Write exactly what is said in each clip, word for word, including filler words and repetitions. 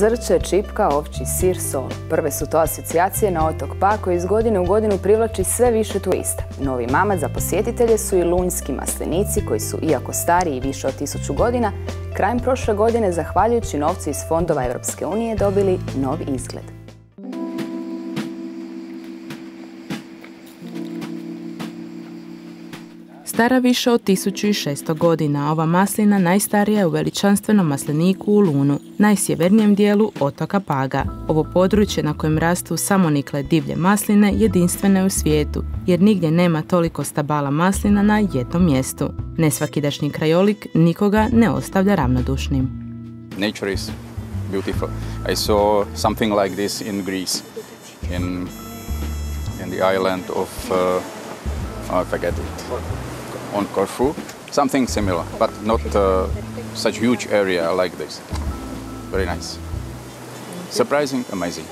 zrče, čipka, ovčji sir, sol. Prve su to asocijacije na otok Pag koji iz godine u godinu privlači sve više turista. Novi mamac za posjetitelje su i lunjski maslinici koji su, iako stariji i više od tisuću godina, krajem prošle godine, zahvaljujući novcu iz fondova Europske unije, dobili nov izgled. Stara više od tisuću šesto godina, ova maslina najstarija je u veličanstvenom masliniku u Lunu, najsjevernijem dijelu otoka Paga. Ovo područje na kojem rastu samonikle divlje masline jedinstveno je u svijetu, jer nigdje nema toliko stabala maslina na jednom mjestu. Nesvakidašnji krajolik nikoga ne ostavlja ravnodušnim. Nature is beautiful. I saw something like this in Greece, in, in the island of, uh, oh, I forget it. On Corfu, something similar, but not uh, such huge area like this. Very nice. Surprising, amazing.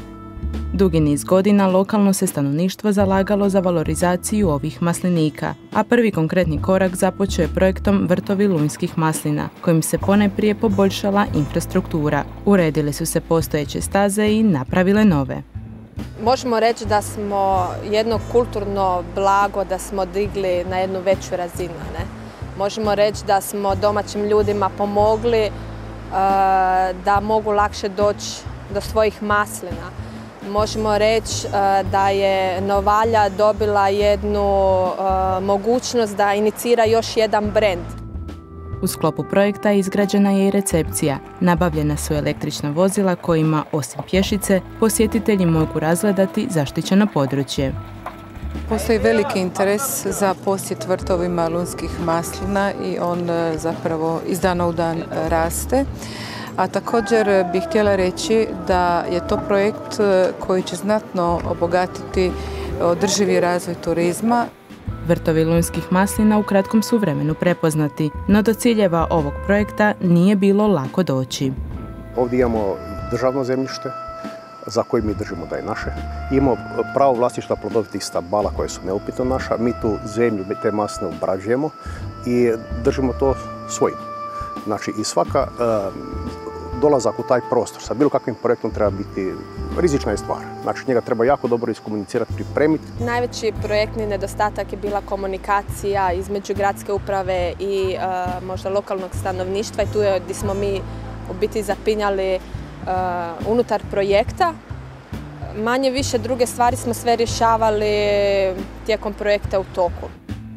Dugi niz godina lokalno se stanovništvo zalagalo za valorizaciju ovih maslinika, a prvi konkretni korak započeo je projektom Vrtovi lunjskih maslina, kojim se ponajprije poboljšala infrastruktura. Uredile su se postojeće staze i napravile nove. Možemo reći da smo jedno kulturno blago, da smo digli na jednu veću razinu. Ne? Možemo reći da smo domaćim ljudima pomogli uh, da mogu lakše doći do svojih maslina. Možemo reći uh, da je Novalja dobila jednu uh, mogućnost da inicira još jedan brend. U sklopu projekta izgrađena je i recepcija. Nabavljena su električna vozila kojima, osim pješice, posjetitelji mogu razgledati zaštićeno područje. Postoji veliki interes za posjet vrtovima lunjskih maslina i on zapravo iz dana u dan raste. A također bih htjela reći da je to projekt koji će znatno obogatiti održivi razvoj turizma. Vrtovi lunjskih maslina u kratkom su vremenu prepoznati, no do ciljeva ovog projekta nije bilo lako doći. Ovdje imamo državno zemljište za koje mi držimo da je naše. Imamo pravo vlasništva plodovitih stabala koje su neupitno naša. Mi tu zemlju, te masline obrađujemo i držimo to svojim. Znači i svaka uh, dolazak u taj prostor sa bilo kakvim projektom treba biti rizična je stvar. Znači njega treba jako dobro iskomunicirati, pripremiti. Najveći projektni nedostatak je bila komunikacija između gradske uprave i uh, možda lokalnog stanovništva i tu je gdje smo mi u biti zapinjali uh, unutar projekta. Manje više druge stvari smo sve rješavali tijekom projekta u toku.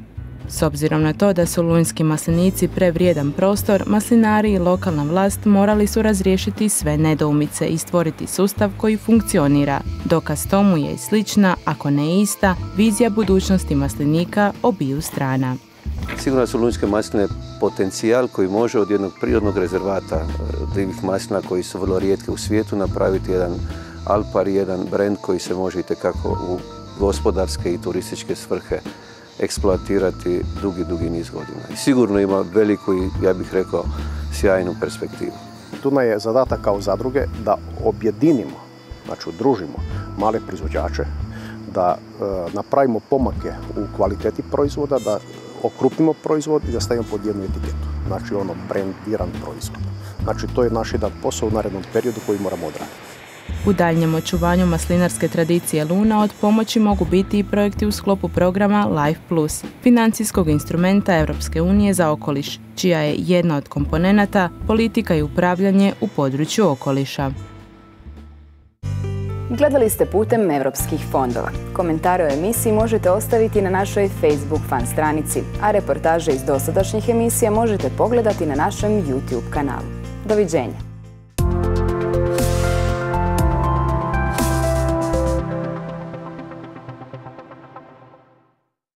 S obzirom na to da su lunjski maslinici prevrijedan prostor, maslinari i lokalna vlast morali su razriješiti sve nedoumice i stvoriti sustav koji funkcionira. Dokaz tomu je i slična, ako ne ista, vizija budućnosti maslinika obiju strana. Sigurno su lunjske masline potencijal koji može od jednog prirodnog rezervata divljih maslina koji su vrlo rijetke u svijetu napraviti jedan alpar i jedan brend koji se može itekako u gospodarske i turističke svrhe eksploatirati dugi, dugi niz godina. I sigurno ima veliku i, ja bih rekao, sjajnu perspektivu. Tu nam je zadatak kao zadruge da objedinimo, znači udružimo male proizvođače, da e, napravimo pomake u kvaliteti proizvoda, da okrupnimo proizvod i da stavimo pod jednu etiketu. Znači ono brendiran proizvod. Znači to je naš jedan posao u narednom periodu koji moramo odraditi. U daljnjem očuvanju maslinarske tradicije Luna od pomoći mogu biti i projekti u sklopu programa Life Plus, financijskog instrumenta Europske unije za okoliš, čija je jedna od komponenata politika i upravljanje u području okoliša. Gledali ste putem europskih fondova. Komentare o emisiji možete ostaviti na našoj Facebook fan stranici, a reportaže iz dosadašnjih emisija možete pogledati na našem YouTube kanalu. Doviđenja!